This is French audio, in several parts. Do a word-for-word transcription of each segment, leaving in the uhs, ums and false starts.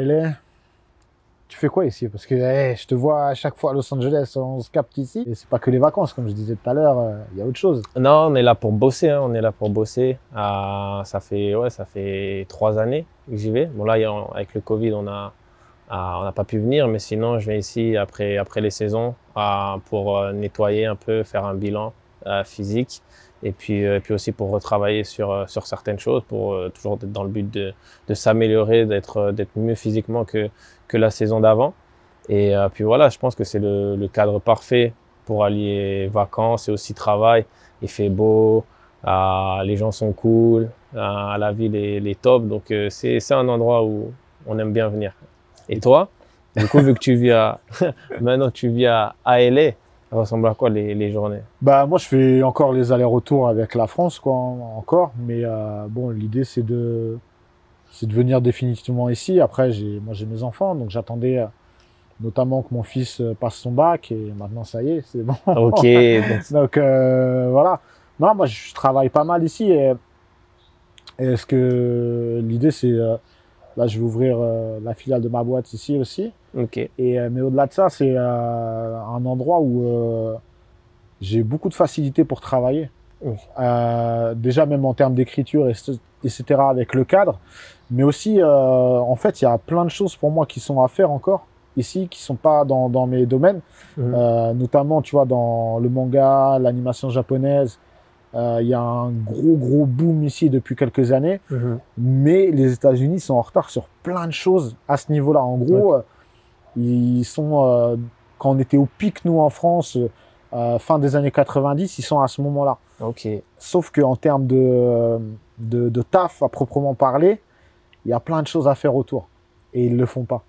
L A. Tu fais quoi ici? Parce que hey, je te vois à chaque fois à Los Angeles, on se capte ici. Et c'est pas que les vacances, comme je disais tout à l'heure, il euh, y a autre chose. Non, on est là pour bosser, hein, on est là pour bosser. Euh, ça fait, ouais, ça fait trois années que j'y vais. Bon là, avec le Covid, on a, euh, on n'a pas pu venir, mais sinon, je viens ici après, après les saisons euh, pour euh, nettoyer un peu, faire un bilan euh, physique. Et puis, euh, puis aussi pour retravailler sur, euh, sur certaines choses, pour euh, toujours être dans le but de, de s'améliorer, d'être d'être mieux physiquement que, que la saison d'avant. Et euh, puis voilà, je pense que c'est le, le cadre parfait pour allier vacances et aussi travail. Il fait beau, euh, les gens sont cool, euh, la ville est, est top. Donc euh, c'est un endroit où on aime bien venir. Et toi, du coup, vu que tu vis à, maintenant tu vis à, à L A, ça ressemble à quoi les, les journées? Bah moi je fais encore les allers-retours avec la France quoi encore, mais euh, bon l'idée c'est de c'est de venir définitivement ici. Après j'ai moi j'ai mes enfants donc j'attendais euh, notamment que mon fils euh, passe son bac et maintenant ça y est c'est bon. Ok. donc donc euh, voilà. Non moi je travaille pas mal ici et, et ce que l'idée c'est euh, là je vais ouvrir euh, la filiale de ma boîte ici aussi. Ok. Et, mais au-delà de ça, c'est euh, un endroit où euh, j'ai beaucoup de facilité pour travailler. Oui. Euh, déjà, même en termes d'écriture, et cetera, avec le cadre. Mais aussi, euh, en fait, il y a plein de choses pour moi qui sont à faire encore ici, qui sont pas dans, dans mes domaines. Mmh. Euh, notamment, tu vois, dans le manga, l'animation japonaise. Il euh, y a un gros, gros boom ici depuis quelques années. Mmh. Mais les États-Unis sont en retard sur plein de choses à ce niveau-là. En gros, ouais. Ils sont, euh, quand on était au pic, nous, en France, euh, fin des années quatre-vingt-dix, ils sont à ce moment-là. Okay. Sauf qu'en termes de, de, de taf, à proprement parler, il y a plein de choses à faire autour. Et ils ne le font pas.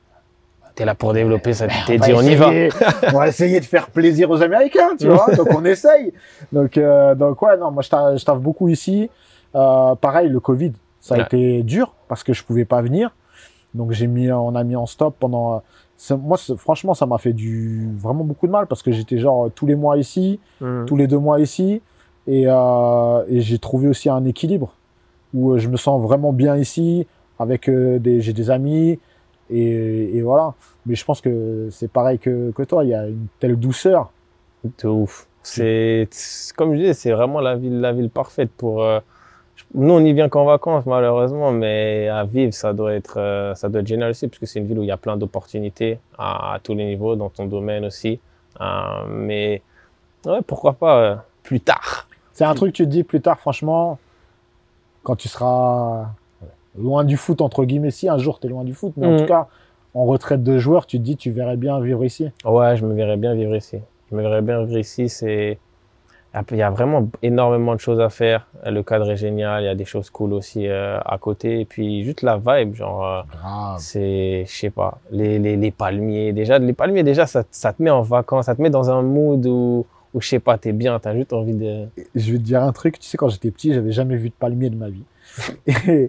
Tu es là pour développer ça, tu t'es dit, on y va. On va essayer de faire plaisir aux Américains, tu vois. Donc, on essaye. Donc, euh, donc ouais, non, moi, je taffe, je taffe beaucoup ici. Euh, pareil, le Covid, ça a ouais. été dur parce que je ne pouvais pas venir. Donc, j'ai mis, on a mis en stop pendant... Moi, franchement, ça m'a fait du vraiment beaucoup de mal parce que j'étais genre tous les mois ici, mmh. tous les deux mois ici. Et, euh, et j'ai trouvé aussi un équilibre où je me sens vraiment bien ici, avec euh, des, j'ai des amis. Et, et voilà. Mais je pense que c'est pareil que, que toi, il y a une telle douceur. De ouf. C'est, comme je disais, c'est vraiment la ville, la ville parfaite pour... Euh... Nous, on n'y vient qu'en vacances, malheureusement, mais à vivre, ça doit être, euh, ça doit être génial aussi, parce que c'est une ville où il y a plein d'opportunités à, à tous les niveaux, dans ton domaine aussi. Euh, mais ouais, pourquoi pas euh, plus tard. C'est un truc que tu te dis plus tard, franchement, quand tu seras loin du foot, entre guillemets, si un jour tu es loin du foot, mais mmh. en tout cas, en retraite de joueur, tu te dis tu verrais bien vivre ici. Ouais, je me verrais bien vivre ici. Je me verrais bien vivre ici, c'est... Il y a vraiment énormément de choses à faire. Le cadre est génial. Il y a des choses cool aussi euh, à côté. Et puis, juste la vibe, genre, euh, c'est, je sais pas, les, les, les palmiers. Déjà, les palmiers, déjà, ça, ça te met en vacances. Ça te met dans un mood où, où je sais pas, t'es bien. T'as juste envie de... Je vais te dire un truc. Tu sais, quand j'étais petit, j'avais jamais vu de palmier de ma vie. et,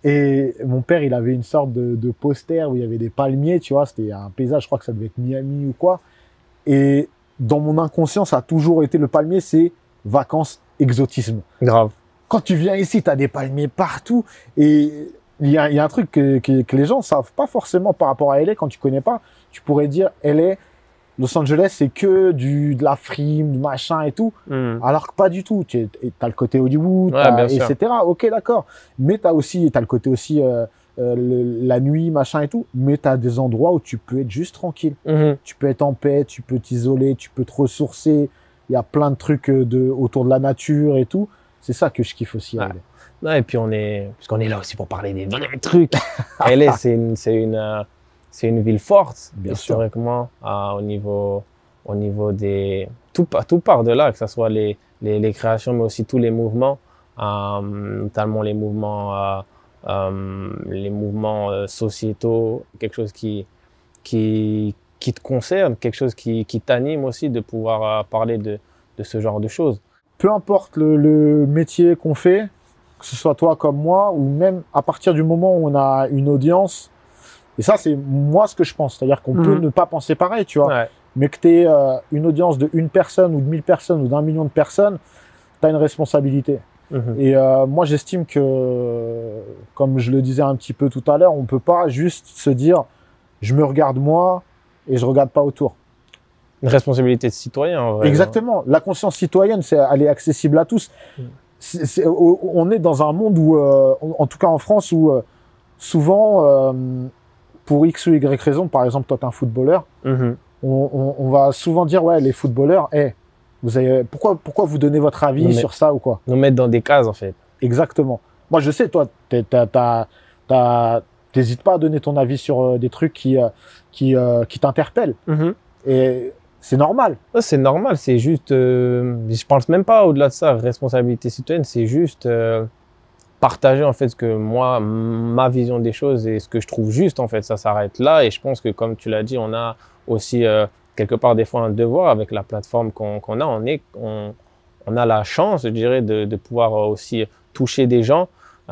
et mon père, il avait une sorte de, de poster où il y avait des palmiers, tu vois. C'était un paysage, je crois que ça devait être Miami ou quoi. Et... dans mon inconscient, ça a toujours été le palmier, c'est vacances, exotisme. Grave. Quand tu viens ici, tu as des palmiers partout. Et il y a, y a un truc que, que, que les gens ne savent pas forcément par rapport à L A, quand tu ne connais pas. Tu pourrais dire L A, Los Angeles, c'est que du, de la frime, du machin et tout. Mm. Alors que pas du tout. Tu as le côté Hollywood, ouais, et cetera. Ok, d'accord. Mais tu as aussi, t'as le côté aussi... Euh, Euh, le, la nuit, machin et tout, mais tu as des endroits où tu peux être juste tranquille. Mmh. Tu peux être en paix, tu peux t'isoler, tu peux te ressourcer. Il y a plein de trucs de, autour de la nature et tout. C'est ça que je kiffe aussi. Ouais. Ouais, et puis on est, parce qu'on est là aussi pour parler des vrais trucs. L A, c'est une, c'est une, euh, c'est une ville forte, bien historiquement, euh, au niveau, au niveau des, tout, tout part de là, que ce soit les, les, les créations, mais aussi tous les mouvements, euh, notamment les mouvements. Euh, Euh, les mouvements euh, sociétaux, quelque chose qui, qui, qui te concerne, quelque chose qui, qui t'anime aussi de pouvoir euh, parler de, de ce genre de choses. Peu importe le, le métier qu'on fait, que ce soit toi comme moi, ou même à partir du moment où on a une audience, et ça c'est moi ce que je pense, c'est-à-dire qu'on mmh. peut ne pas penser pareil, tu vois, ouais. mais que tu aies euh, une audience de une personne ou de mille personnes ou d'un million de personnes, tu as une responsabilité. Mhm. Et euh, moi, j'estime que, comme je le disais un petit peu tout à l'heure, on peut pas juste se dire, je me regarde moi et je regarde pas autour. Une responsabilité de citoyen, en vrai. Exactement. La conscience citoyenne, c'est, elle est accessible à tous. Mm. C'est, c'est, on est dans un monde où, euh, en tout cas en France, où euh, souvent, euh, pour X ou Y raison, par exemple, toi, t'es un footballeur, Mhm. on, on, on va souvent dire, ouais, les footballeurs, hey, vous avez, pourquoi, pourquoi vous donnez votre avis Non, mais- sur ça ou quoi? Nous mettre dans des cases, en fait. Exactement. Moi, je sais, toi, t'es- t'as, t'as, t'as, t'hésites pas à donner ton avis sur euh, des trucs qui, euh, qui, euh, qui t'interpellent. Mhm. Et c'est normal. Ouais, c'est normal, c'est juste. Euh, je pense même pas au-delà de ça, responsabilité citoyenne, c'est juste euh, partager en fait ce que moi, ma vision des choses et ce que je trouve juste en fait, ça s'arrête là. Et je pense que comme tu l'as dit, on a aussi euh, quelque part des fois un devoir avec la plateforme qu'on qu'on a. On, est, on, on a la chance, je dirais, de, de pouvoir aussi toucher des gens.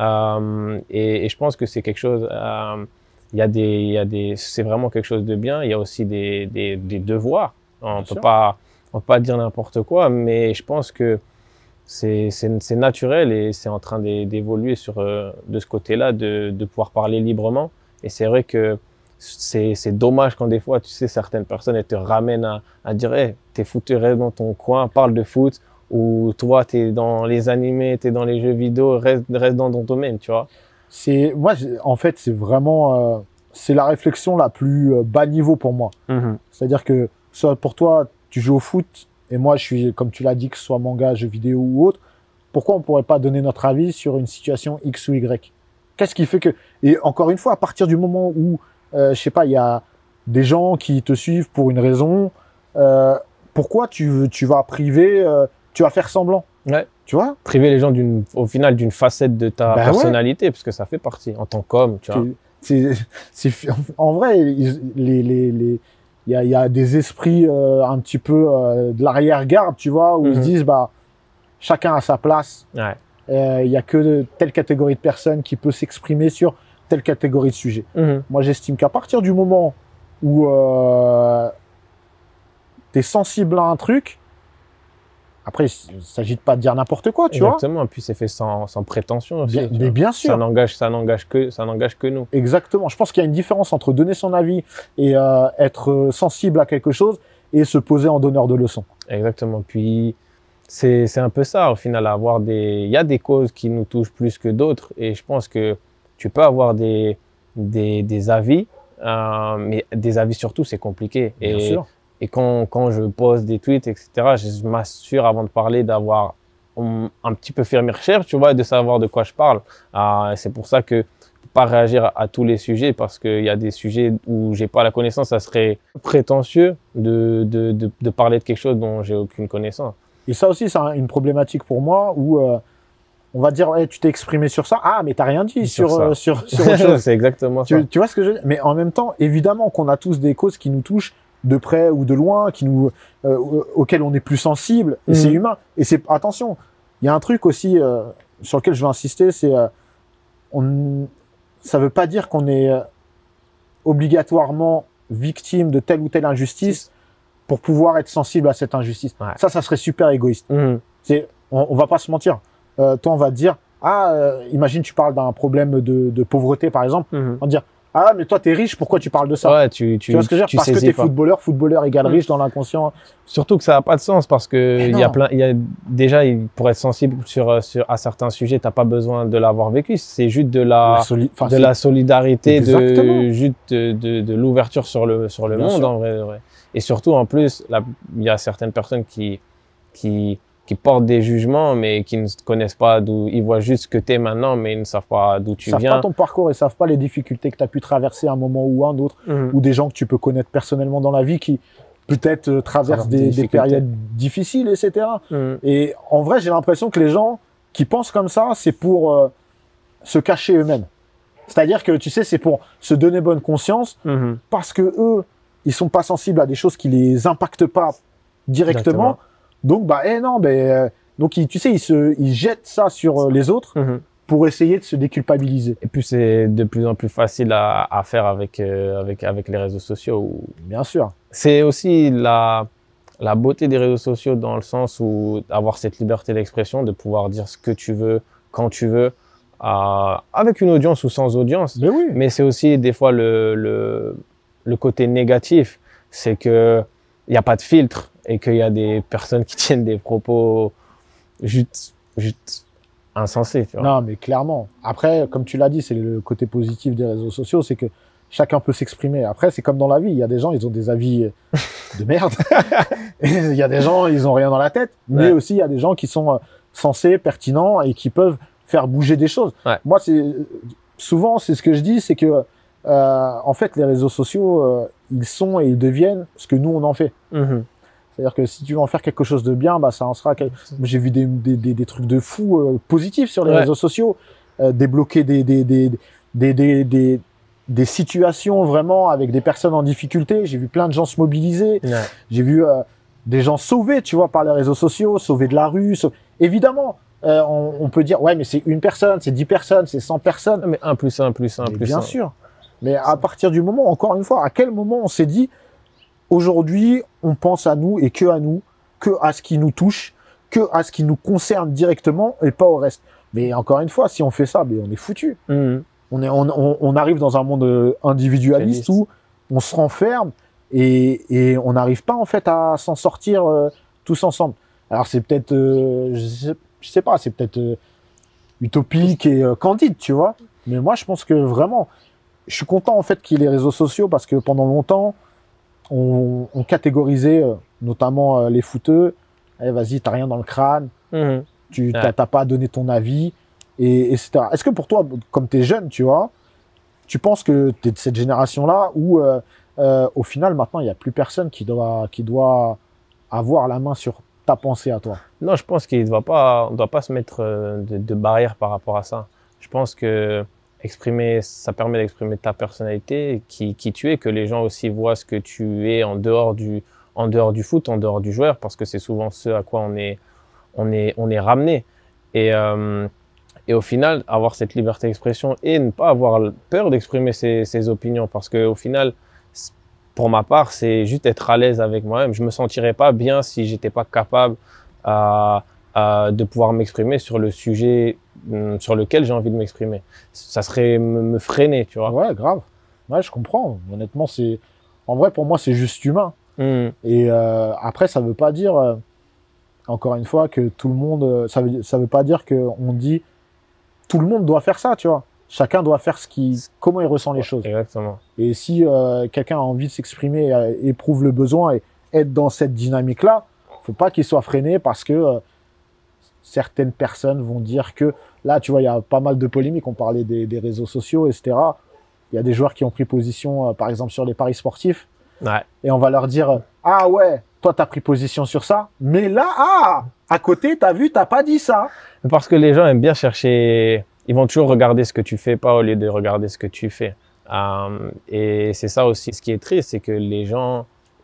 Euh, et, et je pense que c'est quelque chose. Euh, il y a des, il y a des, c'est vraiment quelque chose de bien. Il y a aussi des, des, des devoirs. On peut sûr. pas, on peut pas dire n'importe quoi, mais je pense que c'est, c'est, c'est naturel et c'est en train d'é- d'évoluer sur, euh, de ce côté-là, de, de pouvoir parler librement. Et c'est vrai que c'est, c'est dommage quand des fois, tu sais, certaines personnes, elles te ramènent à, à dire, hey, t'es foutu, reste dans ton coin, parle de foot, ou toi, t'es dans les animés, t'es dans les jeux vidéo, reste, reste dans ton domaine, tu vois. C'est, moi, j'ai- en fait, c'est vraiment, euh, c'est la réflexion la plus euh, bas niveau pour moi. Mhm. C'est-à-dire que, soit pour toi, tu joues au foot, et moi, je suis, comme tu l'as dit, que ce soit manga, jeux vidéo ou autre, pourquoi on pourrait pas donner notre avis sur une situation X ou Y? Qu'est-ce qui fait que, et encore une fois, à partir du moment où, euh, je sais pas, il y a des gens qui te suivent pour une raison, euh, pourquoi tu, veux- tu vas priver, euh, tu vas faire semblant? Ouais. Tu vois? Priver les gens d'une, au final d'une facette de ta Bah ouais. personnalité, parce que ça fait partie en tant qu'homme, tu vois. Que- C'est, c'est, en vrai, ils- les, les, les, il y a, il y a des esprits euh, un petit peu euh, de l'arrière-garde, tu vois, où ils se Mhm. disent, bah, chacun a sa place. Ouais. Euh, Il y a que telle catégorie de personnes qui peut s'exprimer sur telle catégorie de sujet. Mhm. Moi, j'estime qu'à partir du moment où euh, tu es sensible à un truc, après, il s'agit de pas de dire n'importe quoi, tu vois. Exactement. Et puis c'est fait sans, sans prétention aussi. Bien- tu mais vois. bien Ça sûr. n'engage, ça n'engage que, ça n'engage que nous. Exactement. Je pense qu'il y a une différence entre donner son avis et euh, être euh, sensible à quelque chose et se poser en donneur de leçons. Exactement. Puis c'est, c'est un peu ça au final, avoir des, il y a des causes qui nous touchent plus que d'autres. Et je pense que tu peux avoir des, des, des avis, euh, mais des avis surtout, c'est compliqué. Bien et, sûr. Et quand, quand je pose des tweets, et cetera, je m'assure avant de parler d'avoir um, un petit peu fait mes recherches, tu vois, et de savoir de quoi je parle. Euh, c'est pour ça que je peux pas réagir à, à tous les sujets, parce qu'il y a des sujets où j'ai pas la connaissance, ça serait prétentieux de, de, de, de parler de quelque chose dont j'ai aucune connaissance. Et ça aussi, c'est un- une problématique pour moi où euh, on va dire, hey, tu t'es exprimé sur ça. Ah, mais t'as rien dit Sur sur, ça. euh, sur, sur autre chose. C'est exactement ça. Tu, tu vois ce que je veux dire? Mais en même temps, évidemment qu'on a tous des causes qui nous touchent de près ou de loin, qui nous, euh, auxquelles on est plus sensible, et Mhm. c'est humain. Et c'est, attention, il y a un truc aussi euh, sur lequel je veux insister, c'est, euh, on, ça veut pas dire qu'on est euh, obligatoirement victime de telle ou telle injustice pour pouvoir être sensible à cette injustice. Ouais. Ça, ça serait super égoïste. Mhm. C'est, on, on va pas se mentir. Euh, toi, on va te dire, ah, euh, imagine tu parles d'un problème de, de pauvreté, par exemple, Mhm. on va te dire, ah, mais toi, t'es riche, pourquoi tu parles de ça? Ouais, tu, tu, Tu vois ce que je veux dire? tu Parce que saisis t'es pas. footballeur, footballeur égale Mm. riche dans l'inconscient. Surtout que ça n'a pas de sens parce que Eh il y a non. plein, il y a déjà il- pour être sensible sur, sur à certains sujets, t'as pas besoin de l'avoir vécu. C'est juste de la, La soli- enfin, de c'est- la solidarité, Exactement. de juste de, de, de l'ouverture sur le sur le Bien monde sûr. en vrai, ouais. Et surtout en plus, là, il y a certaines personnes qui qui qui portent des jugements mais qui ne connaissent pas d'où ils voient juste ce que t'es maintenant mais ils ne savent pas d'où tu Ils savent viens. pas ton parcours, ils savent pas les difficultés que tu as pu traverser à un moment ou un autre, Mhm. ou des gens que tu peux connaître personnellement dans la vie qui peut-être euh, traversent Traversent des des, des difficultés. périodes difficiles, et cetera. Mhm. Et en vrai, j'ai l'impression que les gens qui pensent comme ça, c'est pour euh, se cacher eux-mêmes. C'est-à-dire que, tu sais, c'est pour se donner bonne conscience Mhm. parce que eux, ils sont pas sensibles à des choses qui les impactent pas directement. Exactement. Donc, bah, eh non, ben, euh, donc, ils, tu sais, ils se, ils jettent ça sur euh, les autres Mhm. pour essayer de se déculpabiliser. Et puis c'est de plus en plus facile à, à faire avec, euh, avec, avec les réseaux sociaux. Où Bien sûr. c'est aussi la, la beauté des réseaux sociaux dans le sens où avoir cette liberté d'expression, de pouvoir dire ce que tu veux, quand tu veux, euh, avec une audience ou sans audience. Mais oui. Mais c'est aussi des fois le, le, le côté négatif, c'est qu'il n'y a pas de filtre et qu'il y a des personnes qui tiennent des propos juste, juste insensés. Tu vois. Non, mais clairement. Après, comme tu l'as dit, c'est le côté positif des réseaux sociaux, c'est que chacun peut s'exprimer. Après, c'est comme dans la vie. Il y a des gens, ils ont des avis de merde. Et il y a des gens, ils ont rien dans la tête. Mais Ouais. aussi, il y a des gens qui sont sensés, pertinents et qui peuvent faire bouger des choses. Ouais. Moi, c'est souvent, c'est ce que je dis, c'est que euh, en fait, les réseaux sociaux, euh, ils sont et ils deviennent ce que nous on en fait. Mm-hmm. C'est-à-dire que si tu veux en faire quelque chose de bien, bah ça en sera. Quel... J'ai vu des, des, des, des trucs de fous euh, positifs sur les Ouais. réseaux sociaux, euh, débloquer des des des des des, des des situations vraiment avec des personnes en difficulté. J'ai vu plein de gens se mobiliser. Ouais. J'ai vu euh, des gens sauvés, tu vois, par les réseaux sociaux, sauvés de la rue. Sau... Évidemment, euh, on, on peut dire, ouais, mais c'est une personne, c'est dix personnes, c'est cent personnes. Mais un plus un plus un Mais plus bien un. sûr. Mais à partir du moment, encore une fois, à quel moment on s'est dit, aujourd'hui, on pense à nous et que à nous, que à ce qui nous touche, que à ce qui nous concerne directement et pas au reste. Mais encore une fois, si on fait ça, mais on est foutu. Mm-hmm. On, est, on, on, on arrive dans un monde individualiste où on se renferme et, et on n'arrive pas en fait à s'en sortir euh, tous ensemble. Alors c'est peut-être, euh, je, sais, je sais pas, c'est peut-être euh, utopique et euh, candide, tu vois. Mais moi, je pense que vraiment, je suis content en fait qu'il y ait les réseaux sociaux parce que pendant longtemps, on, on catégorisait euh, notamment euh, les footeux. Eh, vas-y, t'as rien dans le crâne, Mm-hmm. tu Ouais. t'as pas donné ton avis. Et, et cetera. Est-ce que pour toi, comme tu es jeune, tu vois, tu penses que tu es de cette génération-là où, euh, euh, au final, maintenant, il n'y a plus personne qui doit, qui doit avoir la main sur ta pensée à toi? Non, je pense qu'il ne doit pas, on doit pas se mettre euh, de, de barrière par rapport à ça. Je pense que exprimer, ça permet d'exprimer ta personnalité, qui, qui tu es, que les gens aussi voient ce que tu es en dehors du, en dehors du foot, en dehors du joueur, parce que c'est souvent ce à quoi on est, on est, on est ramené. Et, euh, et au final, avoir cette liberté d'expression et ne pas avoir peur d'exprimer ses, ses opinions, parce que au final, pour ma part, c'est juste être à l'aise avec moi-même. Je me sentirais pas bien si j'étais pas capable euh, euh, de pouvoir m'exprimer sur le sujet euh, sur lequel j'ai envie de m'exprimer. Ça serait me, me freiner, tu vois. Ouais, grave. Ouais, je comprends. Honnêtement, c'est, en vrai, pour moi, c'est juste humain. Mmh. Et euh, après, ça veut pas dire, euh, encore une fois, que tout le monde, ça veut, ça veut pas dire que on dit tout le monde doit faire ça, tu vois. Chacun doit faire ce qui, comment il ressent les choses. Exactement. Et si euh, quelqu'un a envie de s'exprimer, euh, éprouve le besoin et être dans cette dynamique-là, faut pas qu'il soit freiné parce que euh, certaines personnes vont dire que là, tu vois, il y a pas mal de polémiques. On parlait des, des réseaux sociaux, et cetera. Il y a des joueurs qui ont pris position, euh, par exemple, sur les paris sportifs. Ouais. Et on va leur dire euh, ah ouais, toi t'as pris position sur ça, mais là ah à côté t'as vu, t'as pas dit ça. Parce que les gens aiment bien chercher, ils vont toujours regarder ce que tu fais, pas au lieu de regarder ce que tu fais. Euh, et c'est ça aussi ce qui est triste, c'est que les gens,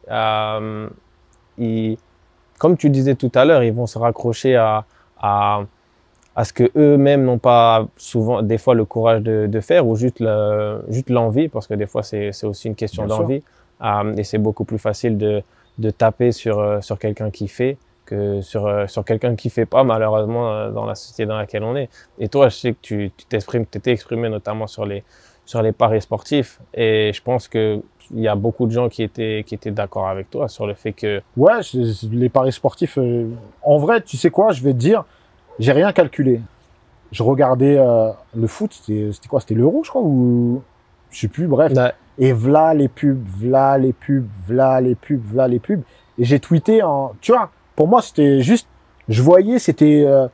euh, ils, comme tu disais tout à l'heure, ils vont se raccrocher à, à, à ce que eux-mêmes n'ont pas souvent, des fois, le courage de, de faire ou juste le, juste l'envie, parce que des fois c'est, c'est aussi une question Bien d'envie. Euh, et c'est beaucoup plus facile de, de taper sur, euh, sur quelqu'un qui fait que sur, euh, sur quelqu'un qui fait pas, malheureusement, euh, dans la société dans laquelle on est. Et toi, je sais que tu, tu t'exprimes, tu t'es exprimé notamment sur les, sur les paris sportifs. Et je pense qu'il y a beaucoup de gens qui étaient, qui étaient d'accord avec toi sur le fait que... Ouais, je- les paris sportifs, euh, en vrai, tu sais quoi, je vais te dire, j'ai rien calculé. Je regardais euh, le foot, c'était c'était quoi, c'était l'Euro, je crois, ou je sais plus, bref. Ouais. Et v'là les pubs, v'là les pubs, v'là les pubs, v'là les pubs. Et j'ai tweeté en, tu vois, pour moi c'était juste, je voyais, c'était, euh,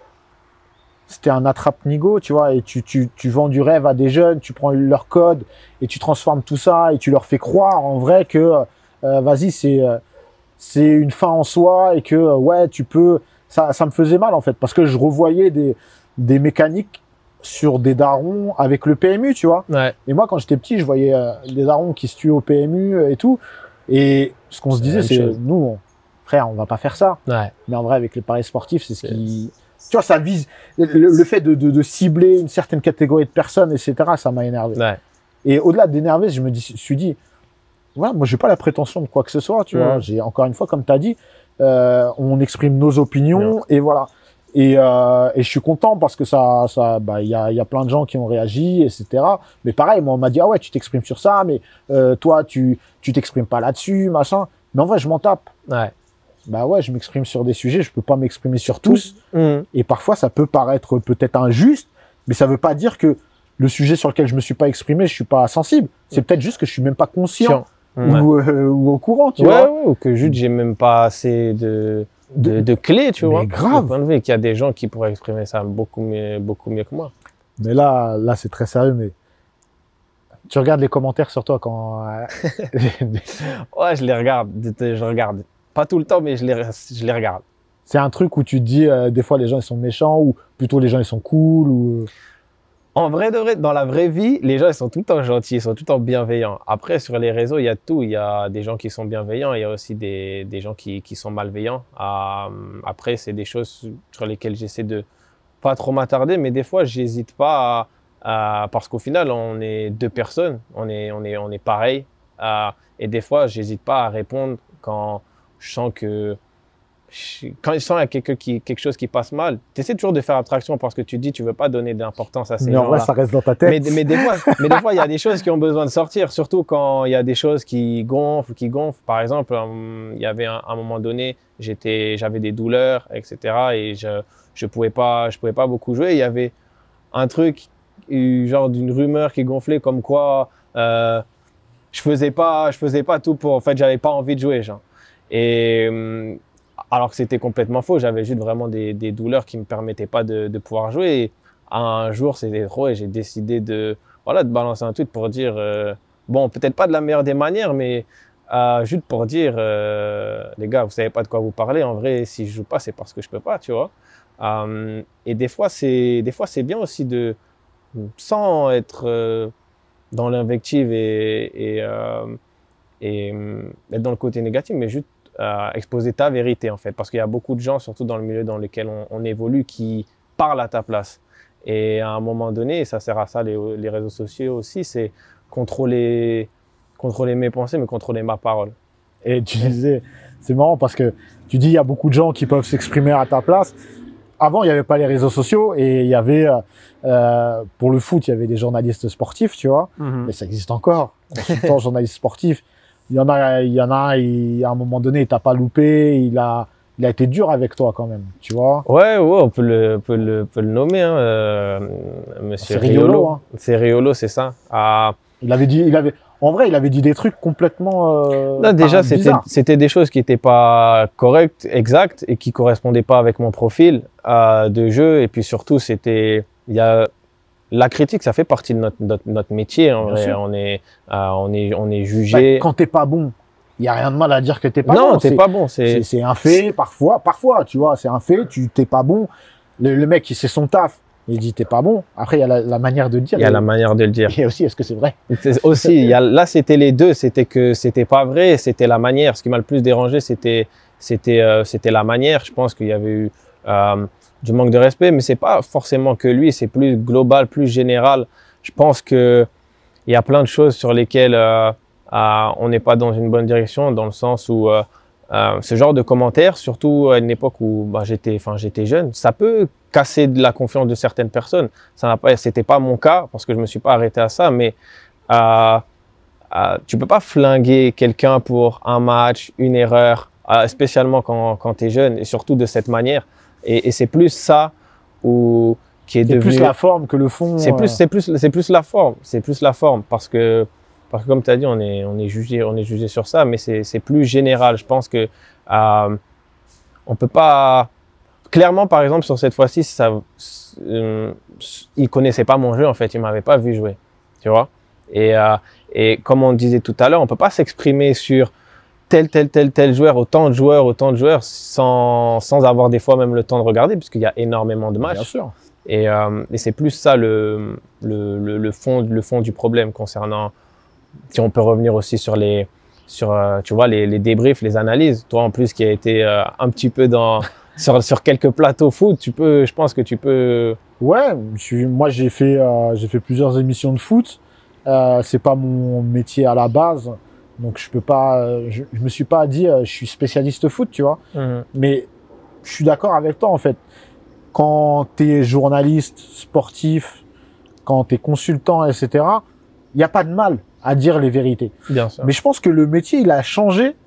c'était un attrape-nigo, tu vois, et tu, tu, tu vends du rêve à des jeunes, tu prends leur code et tu transformes tout ça et tu leur fais croire en vrai que, euh, vas-y, c'est, euh, c'est une fin en soi et que, euh, ouais, tu peux, ça, ça me faisait mal en fait, parce que je revoyais des, des mécaniques sur des darons avec le P M U, tu vois. Ouais. Et moi, quand j'étais petit, je voyais euh, des darons qui se tuent au P M U et tout. Et ce qu'on se C'est disait, la même c'est, chose. nous, on- frère, on va pas faire ça. Ouais. Mais en vrai, avec les paris sportifs, c'est ce C'est- qui... Tu vois, ça vise... Le, le fait de, de, de cibler une certaine catégorie de personnes, et cetera, ça m'a énervé. Ouais. Et au-delà d'énerver, je me dis, je me suis dit, Ouais, moi, j'ai pas la prétention de quoi que ce soit, tu Mmh. vois. J'ai, encore une fois, comme tu as dit, euh, on exprime nos opinions, et voilà. Et, euh, et je suis content parce que ça, ça, bah, il y a, il y a plein de gens qui ont réagi, et cetera. Mais pareil, moi, on m'a dit, ah ouais, tu t'exprimes sur ça, mais euh, toi, tu, tu t'exprimes pas là-dessus, machin. Mais en vrai, je m'en tape. Ouais. Bah ouais, je m'exprime sur des sujets, je peux pas m'exprimer sur tous. Mmh. Et parfois, ça peut paraître peut-être injuste, mais ça veut pas dire que le sujet sur lequel je me suis pas exprimé, je suis pas sensible. C'est peut-être juste que je suis même pas conscient Ouais. ou, euh, ou au courant, tu ouais, vois. ouais, ou que juste j'ai même pas assez de, de, de clés, tu Mais vois. grave. De point de vue, et qu'il y a des gens qui pourraient exprimer ça beaucoup mieux, beaucoup mieux que moi. Mais là, là, c'est très sérieux, mais tu regardes les commentaires sur toi quand. euh, Ouais, je les regarde, je regarde. Pas tout le temps, mais je les, je les regarde. C'est un truc où tu te dis, euh, des fois, les gens, ils sont méchants, ou plutôt les gens, ils sont cool, ou. En vrai de vrai, dans la vraie vie, les gens ils sont tout le temps gentils, ils sont tout le temps bienveillants. Après, sur les réseaux, il y a tout. Il y a des gens qui sont bienveillants, il y a aussi des, des gens qui, qui sont malveillants. Euh, après, c'est des choses sur lesquelles j'essaie de pas trop m'attarder, mais des fois, j'hésite pas à, à- parce qu'au final, on est deux personnes, on est, on est, on est pareil. Euh, et des fois, j'hésite pas à répondre quand je sens que quand je sens quelque, qui, quelque chose qui passe mal, tu essaies toujours de faire abstraction parce que tu te dis tu veux pas donner d'importance à ces Mais en vrai, gens-là. ça reste dans ta tête. Mais, mais des fois, mais des fois, il y a des choses qui ont besoin de sortir, surtout quand il y a des choses qui gonflent, qui gonflent. Par exemple, hum, il y avait un, un moment donné, j'étais, j'avais des douleurs, et cetera. Et je, je pouvais pas, je pouvais pas beaucoup jouer. Il y avait un truc, genre d'une rumeur qui gonflait comme quoi euh, je faisais pas, je faisais pas tout pour. En fait, j'avais pas envie de jouer, genre. Et hum, alors que c'était complètement faux, j'avais juste vraiment des, des douleurs qui me permettaient pas de, de pouvoir jouer. Et un jour, c'était trop et j'ai décidé de, voilà, de balancer un tweet pour dire, euh, bon, peut-être pas de la meilleure des manières, mais euh, juste pour dire, euh, les gars, vous savez pas de quoi vous parlez. En vrai, si je joue pas, c'est parce que je peux pas, tu vois. Euh, et des fois, c'est, des fois, c'est bien aussi de, sans être euh, dans l'invective et, et, euh, et euh, être dans le côté négatif, mais juste euh, exposer ta vérité en fait, parce qu'il y a beaucoup de gens, surtout dans le milieu dans lequel on, on évolue, qui parlent à ta place. Et à un moment donné, et ça sert à ça les, les réseaux sociaux aussi, c'est contrôler, contrôler mes pensées, mais contrôler ma parole. Et tu disais, c'est marrant parce que tu dis, il y a beaucoup de gens qui peuvent s'exprimer à ta place. Avant, il n'y avait pas les réseaux sociaux et il y avait, euh, pour le foot, il y avait des journalistes sportifs, tu vois. Mm-hmm. Mais ça existe encore. Consultant, journaliste sportif. Il y en a, il y en a, il, à un moment donné, il t'a pas loupé, il a, il a été dur avec toi quand même, tu vois. Ouais, ouais, on peut le, peut le, peut le nommer, hein, euh, Monsieur C'est Riolo, Riolo. hein. C'est Riolo, c'est ça. Ah, Il avait dit, il avait, en vrai, il avait dit des trucs complètement. Euh, là, déjà, enfin, c'était, bizarres. c'était des choses qui n'étaient pas correctes, exactes, et qui correspondaient pas avec mon profil euh, de jeu. Et puis surtout, c'était, il y a la critique, ça fait partie de notre, notre, notre métier. En Bien vrai, sûr. on est, euh, on est, on est Bah, jugé. quand t'es pas bon, il y a rien de mal à dire que t'es pas non, bon. t'es C'est- pas bon. C'est, C'est c'est un fait, parfois, parfois, tu vois, c'est un fait, tu t'es pas bon. Le, le mec, il sait son taf, il dit t'es pas bon. Après, il y a la, la manière de le dire. il y a et- la manière de le dire. Et aussi, est-ce que c'est vrai? C'est aussi, il y a, là, c'était les deux. C'était que c'était pas vrai, c'était la manière. Ce qui m'a le plus dérangé, c'était, c'était, euh, c'était la manière. Je pense qu'il y avait eu euh, du manque de respect, mais c'est pas forcément que lui. C'est plus global, plus général. Je pense que il y a plein de choses sur lesquelles euh, euh, on n'est pas dans une bonne direction, dans le sens où euh, euh, ce genre de commentaires, surtout à une époque où bah, j'étais, enfin, j'étais jeune, ça peut casser de la confiance de certaines personnes. Ça n'a pas, c'était pas mon cas parce que je me suis pas arrêté à ça, mais euh, euh, tu peux pas flinguer quelqu'un pour un match, une erreur, euh, spécialement quand, quand tu es jeune, et surtout de cette manière. Et, et c'est plus ça où, qui est, C'est devenu... plus la forme que le fond. C'est plus, euh, c'est plus, c'est plus la forme. C'est plus la forme parce que, parce que comme tu as dit, on est, on est jugé, on est jugé sur ça, mais c'est, c'est plus général. Je pense que euh, on peut pas. Clairement, par exemple, sur cette fois-ci, ça, euh, il connaissait pas mon jeu en fait, il m'avait pas vu jouer, tu vois. Et, euh, et comme on disait tout à l'heure, on peut pas s'exprimer sur tel, tel, tel, tel joueur, autant de joueurs, autant de joueurs, sans, sans avoir des fois même le temps de regarder, puisqu'il y a énormément de matchs. Bien sûr. Et, euh, et c'est plus ça le, le, le, le, fond, le fond du problème concernant, si on peut revenir aussi sur les, sur, euh, tu vois, les, les débriefs, les analyses. Toi, en plus, qui a été euh, un petit peu dans, sur, sur quelques plateaux foot, tu peux, je pense que tu peux... Ouais, je suis, moi j'ai fait, euh, j'ai fait plusieurs émissions de foot. Euh, c'est pas mon métier à la base. Donc, je peux pas, je, je me suis pas dit, euh, je suis spécialiste foot, tu vois. Mhm. Mais je suis d'accord avec toi, en fait. Quand tu es journaliste sportif, quand tu es consultant, et cetera, il n'y a pas de mal à dire les vérités. Bien sûr. Mais je pense que le métier, il a changé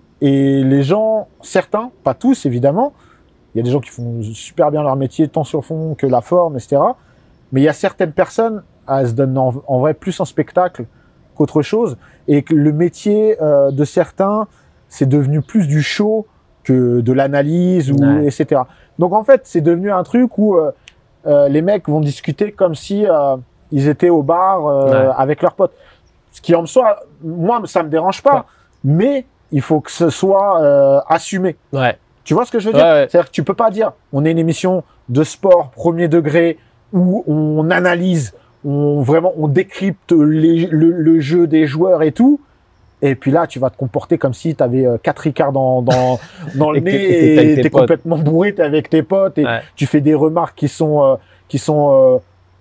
et les gens, certains, pas tous évidemment, il y a des gens qui font super bien leur métier, tant sur le fond que la forme, et cetera. Mais il y a certaines personnes, elles se donnent en, en vrai plus en spectacle qu'autre chose et que le métier euh, de certains, c'est devenu plus du show que de l'analyse, ou Ouais. et cetera. Donc en fait, c'est devenu un truc où euh, euh, les mecs vont discuter comme si euh, ils étaient au bar euh, Ouais. avec leurs potes. Ce qui en soi, moi, ça me dérange pas, Ouais. mais il faut que ce soit euh, assumé. Ouais. Tu vois ce que je veux dire? Ouais, ouais. C'est-à-dire que tu peux pas dire, on est une émission de sport premier degré où on analyse, on vraiment on décrypte les, le, le jeu des joueurs et tout. Et puis là, tu vas te comporter comme si tu avais quatre Ricards dans, dans, dans le Et que t'es- nez t'es avec et tes t'es potes. complètement bourré, t'es avec tes potes et Ouais. tu fais des remarques qui sont, euh, qui sont euh,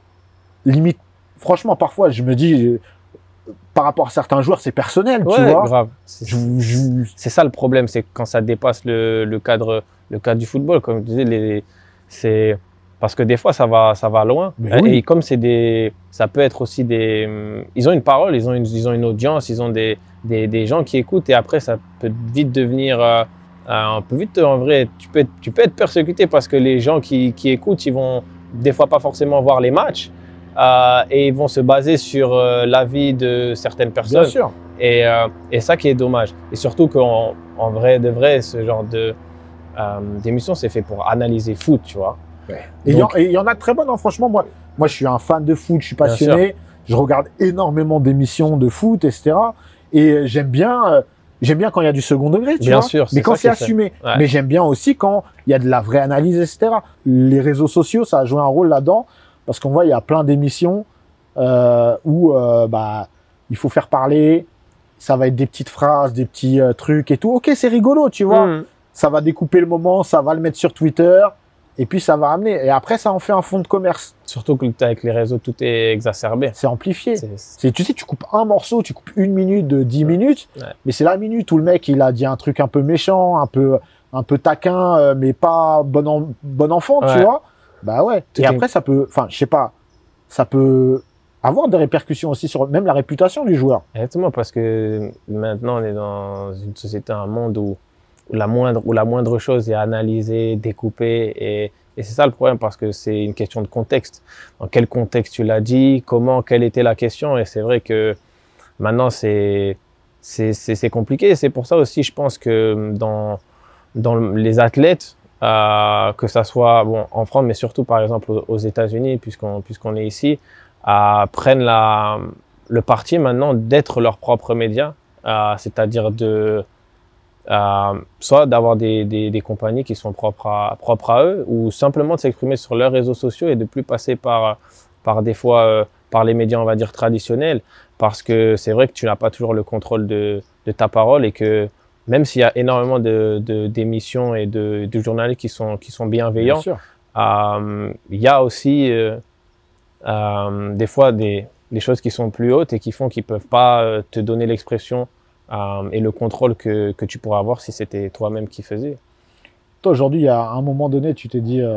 limite. Franchement, parfois, je me dis, euh, par rapport à certains joueurs, c'est personnel, tu Ouais, vois. grave. C'est Je- je- c'est ça le problème, c'est quand ça dépasse le, le cadre, le cadre du football, comme je disais, les, c'est parce que des fois ça va, ça va loin. Mais et, oui. et comme c'est des, ça peut être aussi des, ils ont une parole, ils ont une, ils ont une audience, ils ont des, des, des gens qui écoutent et après ça peut vite devenir, euh, euh, on peut vite, en vrai, tu peux, être, tu peux être persécuté parce que les gens qui, qui écoutent, ils vont des fois pas forcément voir les matchs. Euh, et ils vont se baser sur euh, l'avis de certaines personnes. Bien sûr. Et, euh, et ça qui est dommage. Et surtout qu'en en vrai de vrai, ce genre de, euh, d'émission, c'est fait pour analyser foot, tu vois. Et il y, en- Donc- et il y en a de très bonnes, hein. Franchement, moi, moi, je suis un fan de foot, je suis Bien passionné, je regarde énormément d'émissions de foot, et cetera. Et j'aime bien, euh, j'aime bien quand il y a du second degré, tu Bien vois. sûr, c'est mais quand ça c'est qui est fait. assumé. Ouais. Mais j'aime bien aussi quand il y a de la vraie analyse, et cetera. Les réseaux sociaux, ça a joué un rôle là-dedans, parce qu'on voit, il y a plein d'émissions euh, où euh, bah, il faut faire parler, ça va être des petites phrases, des petits euh, trucs et tout. Ok, c'est rigolo, tu vois. Mmh. Ça va découper le moment, ça va le mettre sur Twitter, et puis ça va amener. Et après, ça en fait un fonds de commerce. Surtout que avec les réseaux, tout est exacerbé. C'est amplifié. C'est- C'est, tu sais, tu coupes un morceau, tu coupes une minute de dix minutes, Ouais. mais c'est la minute où le mec, il a dit un truc un peu méchant, un peu, un peu taquin, euh, mais pas bon, en- bon enfant, tu Ouais. vois. Bah ouais. Tout Et est- après, ça peut, enfin, je sais pas, ça peut avoir des répercussions aussi sur même la réputation du joueur. Exactement, parce que maintenant, on est dans une société, un monde où, où, la, moindre, où la moindre chose est analysée, découpée. Et, et c'est ça le problème, parce que c'est une question de contexte. Dans quel contexte tu l'as dit, comment, quelle était la question. Et c'est vrai que maintenant, c'est c'est- c'est- c'est compliqué. C'est pour ça aussi, je pense que dans, dans les athlètes, euh, que ça soit bon, en France, mais surtout par exemple aux, aux États-Unis, puisqu'on puisqu'on est ici, euh, prennent la, le parti maintenant d'être leurs propres médias, euh, c'est-à-dire de euh, soit d'avoir des, des, des compagnies qui sont propres à, propres à eux, ou simplement de s'exprimer sur leurs réseaux sociaux et de plus passer par, par des fois euh, par les médias, on va dire, traditionnels, parce que c'est vrai que tu n'as pas toujours le contrôle de, de ta parole et que même s'il y a énormément de, de, d'émissions et de, de journalistes qui sont, qui sont bienveillants, sûr. euh, il y a aussi euh, euh, des fois des, des choses qui sont plus hautes et qui font qu'ils ne peuvent pas euh, te donner l'expression euh, et le contrôle que, que tu pourrais avoir si c'était toi-même qui faisais. Toi, aujourd'hui, il y a un moment donné, tu t'es dit, euh,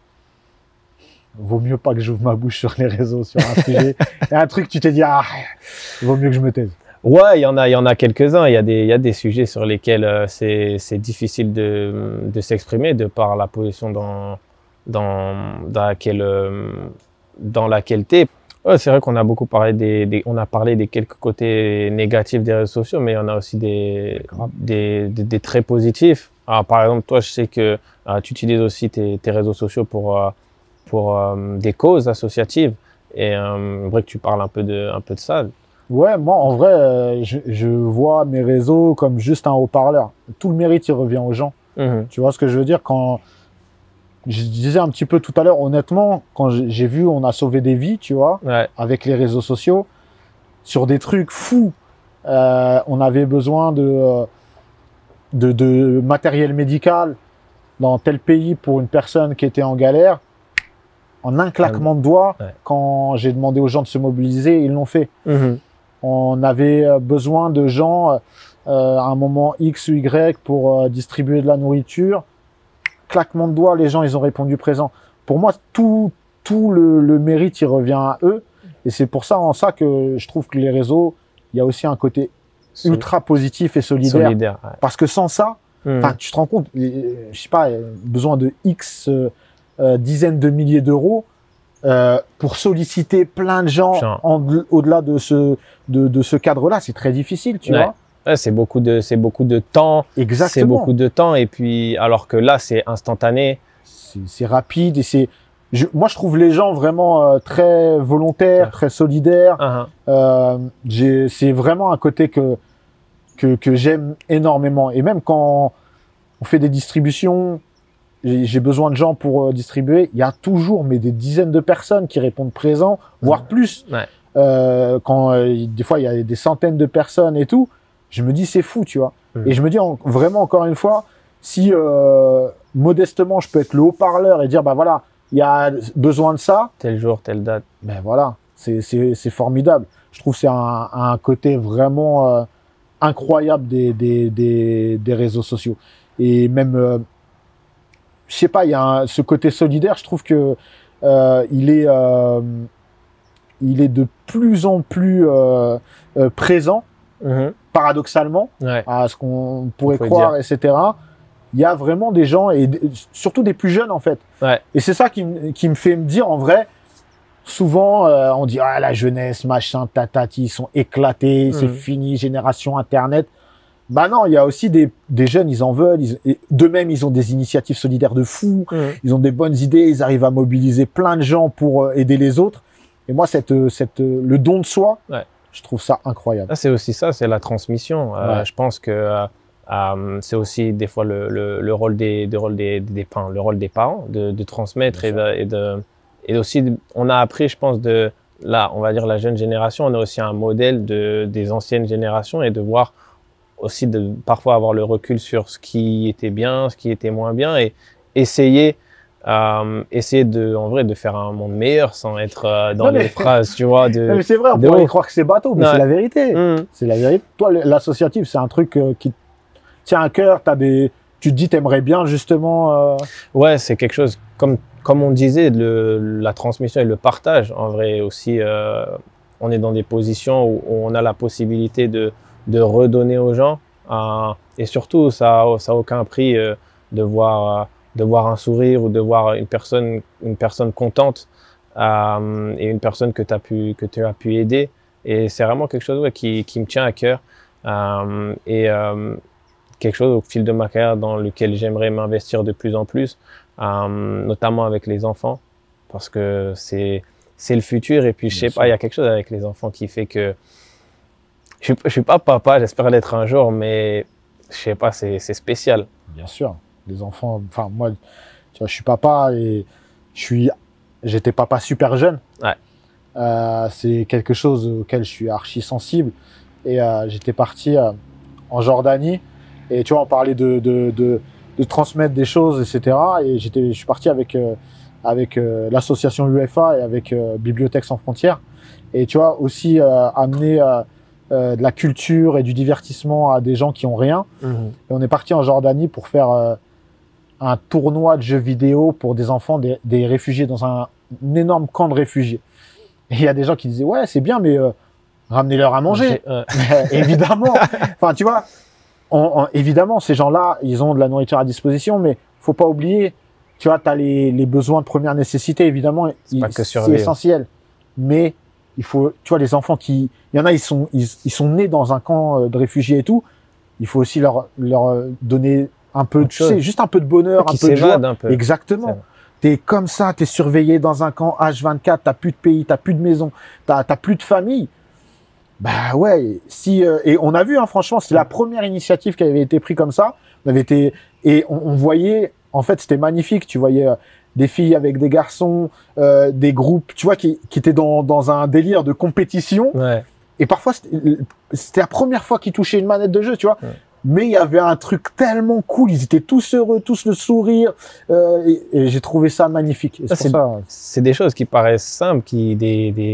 vaut mieux pas que j'ouvre ma bouche sur les réseaux, sur un sujet. Il y a un truc, tu t'es dit, ah, vaut mieux que je me taise. Ouais, il y en a, il y en a quelques-uns. Il y a des, il y a des sujets sur lesquels euh, c'est, c'est difficile de, de s'exprimer de par la position dans, dans, dans laquelle, euh, dans laquelle t'es. Ouais, c'est vrai qu'on a beaucoup parlé des, des, on a parlé des quelques côtés négatifs des réseaux sociaux, mais il y en a aussi des, des, des, des très positifs. Alors, par exemple, toi, je sais que euh, tu utilises aussi tes, tes réseaux sociaux pour, euh, pour euh, des causes associatives. Et euh, vrai que tu parles un peu de, un peu de ça. Ouais, moi, en vrai, euh, je, je vois mes réseaux comme juste un haut-parleur. Tout le mérite, il revient aux gens. Mmh. Tu vois ce que je veux dire? Quand je disais un petit peu tout à l'heure, honnêtement, quand j'ai j'ai vu, on a sauvé des vies, tu vois, Ouais. avec les réseaux sociaux, sur des trucs fous. Euh, on avait besoin de, euh, de, de matériel médical dans tel pays pour une personne qui était en galère. En un claquement de doigts, Ouais. quand j'ai demandé aux gens de se mobiliser, ils l'ont fait. Mmh. on avait besoin de gens euh, à un moment X ou Y pour euh, distribuer de la nourriture. Claquement de doigts, les gens, ils ont répondu présent. Pour moi, tout, tout le, le mérite, il revient à eux. Et c'est pour ça, en ça que je trouve que les réseaux, il y a aussi un côté Sol... ultra positif et solidaire. solidaire ouais. Parce que sans ça, mmh. tu te rends compte, je sais pas, besoin de X euh, euh, dizaines de milliers d'euros euh, pour solliciter plein de gens en, au-delà de ce, de, de ce cadre-là, c'est très difficile, tu ouais. vois. Ouais, c'est beaucoup de, c'est beaucoup de temps. Exactement. C'est beaucoup de temps. Et puis, alors que là, c'est instantané. C'est rapide et c'est. Je, moi, je trouve les gens vraiment euh, très volontaires, très solidaires. Uh-huh. euh, c'est vraiment un côté que que, que j'aime énormément. Et même quand on fait des distributions, j'ai besoin de gens pour euh, distribuer. Il y a toujours mais des dizaines de personnes qui répondent présents, voire mmh. plus. Ouais. Euh, quand euh, des fois il y a des centaines de personnes et tout, je me dis c'est fou, tu vois. Mmh. Et je me dis en, vraiment encore une fois, si euh, modestement je peux être le haut-parleur et dire bah voilà. Il y a besoin de ça. Tel jour, telle date. Ben voilà, c'est formidable. Je trouve que c'est un, un côté vraiment euh, incroyable des, des, des, des réseaux sociaux. Et même, euh, je sais pas, il y a un, ce côté solidaire, je trouve que euh, il est, euh, il est de plus en plus euh, euh, présent, mmh. paradoxalement, ouais. à ce qu'on pourrait croire, dire. et cetera. Il y a vraiment des gens, et surtout des plus jeunes en fait. Ouais. Et c'est ça qui, qui me fait me dire, en vrai, souvent euh, on dit ah la jeunesse, machin, tatati, ils sont éclatés, mmh. c'est fini, génération Internet. Bah non, il y a aussi des, des jeunes, ils en veulent. D'eux-mêmes, ils ont des initiatives solidaires de fous. Mmh. Ils ont des bonnes idées, ils arrivent à mobiliser plein de gens pour euh, aider les autres. Et moi, cette, cette, le don de soi, ouais. je trouve ça incroyable. Ah, c'est aussi ça, c'est la transmission. Ouais. Euh, je pense que euh, Euh, c'est aussi des fois le, le, le rôle des, des, rôle des, des, des, le rôle des parents de, de transmettre et, de, et, de, et aussi de, on a appris, je pense, de là, on va dire la jeune génération, on a aussi un modèle de, des anciennes générations et de voir aussi de parfois avoir le recul sur ce qui était bien, ce qui était moins bien et essayer Euh, essayer de, en vrai, de faire un monde meilleur sans être euh, dans non, les mais... phrases, tu vois. De, non, mais c'est vrai, on pourrait croire que c'est bateau, mais ouais. c'est la vérité. Mmh. C'est la vérité. Toi, l'associatif, c'est un truc euh, qui tient à cœur. T'as des, tu te dis, t'aimerais bien justement. Euh... Ouais, c'est quelque chose comme comme on disait, le, la transmission et le partage. En vrai, aussi, euh, on est dans des positions où, où on a la possibilité de de redonner aux gens, euh, et surtout, ça ça a aucun prix euh, de voir. Euh, de voir un sourire ou de voir une personne, une personne contente euh, et une personne que tu as pu, que tu as pu aider. Et c'est vraiment quelque chose ouais, qui, qui me tient à cœur euh, et euh, quelque chose au fil de ma carrière dans lequel j'aimerais m'investir de plus en plus, euh, notamment avec les enfants, parce que c'est c'est le futur. Et puis, je sais pas, il y a quelque chose avec les enfants qui fait que je ne suis pas papa, j'espère l'être un jour, mais je sais pas, c'est spécial. Bien sûr. Les enfants, enfin moi, tu vois, je suis papa et je suis, j'étais papa super jeune. Ouais. Euh, c'est quelque chose auquel je suis archi sensible. Et euh, j'étais parti euh, en Jordanie et tu vois, on parlait de de de, de transmettre des choses, et cetera. Et j'étais, je suis parti avec euh, avec euh, l'association U F A et avec euh, Bibliothèques sans frontières. Et tu vois aussi euh, amener euh, euh, de la culture et du divertissement à des gens qui ont rien. Mmh. Et on est parti en Jordanie pour faire euh, un tournoi de jeux vidéo pour des enfants, des, des réfugiés dans un, un énorme camp de réfugiés. Et il y a des gens qui disaient ouais c'est bien mais euh, ramenez-leur à manger. Euh... évidemment. Enfin tu vois, on, on, évidemment ces gens-là ils ont de la nourriture à disposition, mais faut pas oublier, tu vois, t'as les, les besoins de première nécessité évidemment, c'est essentiel. Mais il faut, tu vois, les enfants qui, il y en a ils sont ils, ils sont nés dans un camp de réfugiés et tout. Il faut aussi leur leur donner un peu, tu sais, juste un peu de bonheur, un peu de joie. Un peu. Exactement. T'es comme ça, t'es surveillé dans un camp H vingt-quatre, t'as plus de pays, t'as plus de maison, t'as t'as plus de famille. Bah ouais, si euh, et on a vu, hein, franchement, c'est la première initiative qui avait été prise comme ça. On avait été et on, on voyait, en fait, c'était magnifique. Tu voyais euh, des filles avec des garçons, euh, des groupes, tu vois, qui qui étaient dans dans un délire de compétition. Ouais. Et parfois, c'était la première fois qu'ils touchaient une manette de jeu, tu vois. Ouais. Mais il y avait un truc tellement cool, ils étaient tous heureux, tous le sourire, euh, et, et j'ai trouvé ça magnifique. C'est des choses qui paraissent simples, qui des, des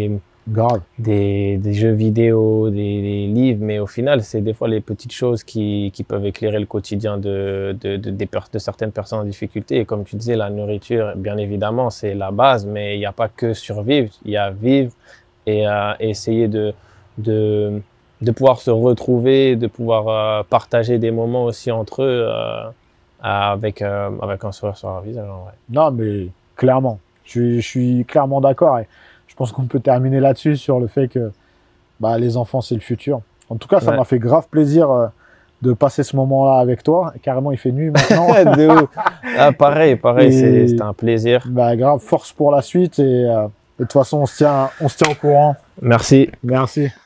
Grave. des, des jeux vidéo, des, des livres, mais au final, c'est des fois les petites choses qui, qui peuvent éclairer le quotidien de, de, de, des per- de certaines personnes en difficulté. Et comme tu disais, la nourriture, bien évidemment, c'est la base, mais il n'y a pas que survivre, il y a vivre et euh, essayer de, de, de pouvoir se retrouver, de pouvoir euh, partager des moments aussi entre eux euh, avec, euh, avec un sourire sur leur visage. En vrai. Non, mais clairement, je, suis- je suis clairement d'accord. Et je pense qu'on peut terminer là-dessus sur le fait que bah, les enfants, c'est le futur. En tout cas, ça Ouais. m'a fait grave plaisir euh, de passer ce moment-là avec toi. Carrément, il fait nuit maintenant. De ouf. Ah, pareil, pareil, Et- c'est- c'était un plaisir. Bah, grave, force pour la suite. Et euh, de toute façon, on se tient, on se tient au courant. Merci. Merci.